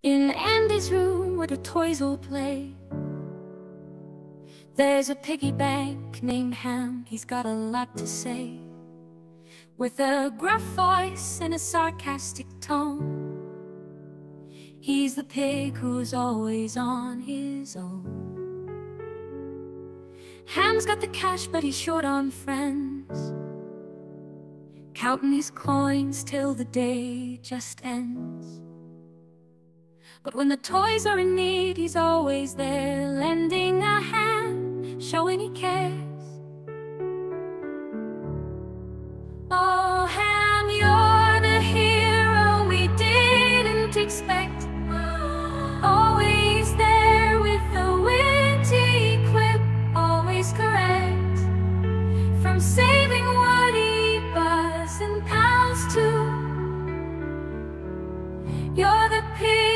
In Andy's room where the toys all play, there's a piggy bank named Hamm. He's got a lot to say, with a gruff voice and a sarcastic tone. He's the pig who's always on his own. Hamm's got the cash, but he's short on friends, counting his coins till the day just ends. But when the toys are in need, he's always there, lending a hand, showing he cares. Oh, Hamm, you're the hero we didn't expect. Always there with a witty quip, always correct. From saving Woody, Buzz, and pals too, you're the pig